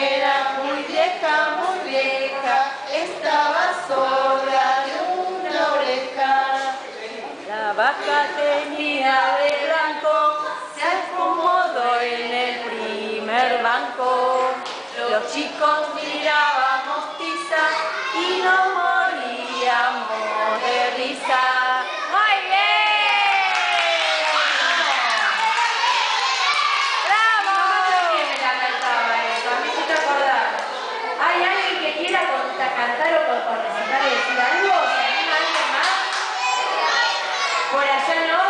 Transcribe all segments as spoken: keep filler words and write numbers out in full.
era muy vieja, muy vieja, estaba sorda de una oreja. La vaca tenía de blanco, se acomodó en el primer banco. Los chicos mirábamos tiza y nos moríamos de risa. ¡Muy bien! ¡Bravo! ¿Quién la cantaba eso? A mí sí te acordás. ¿Hay alguien que quiera cantar o recitar y decir algo? ¿Se anima alguien más? ¿Por allá no?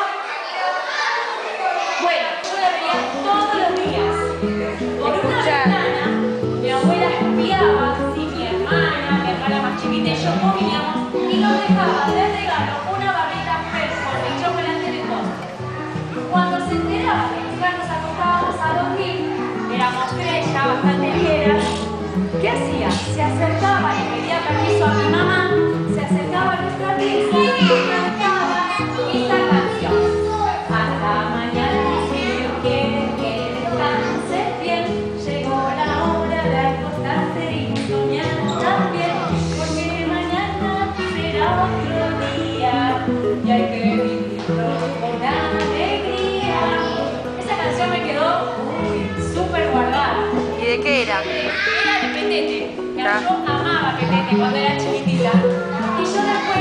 Bueno, yo la veía todos los días. Por una ventana, mi abuela espiaba si mi hermana, mi hermana más chiquita y yo comíamos y nos dejaba de regalo una barrita Pez con el chocolate de postre. Cuando se enteraba que nosotros nos acostábamos a dormir, éramos tres ya bastante viejas, ¿qué hacía? Se acercaba, le pedía permiso a mi mamá, se acercaba a nuestra pieza y cantaba esta canción. Hasta mañana, si Dios quiere que descanses bien, llegó la hora de acostarse y soñar también, porque mañana será otro día y hay que vivirlo con alegría. Esa canción me quedó súper guardada. ¿Y de qué era? Era de Petete. Yo amaba Petete cuando era chiquitita. Y yo la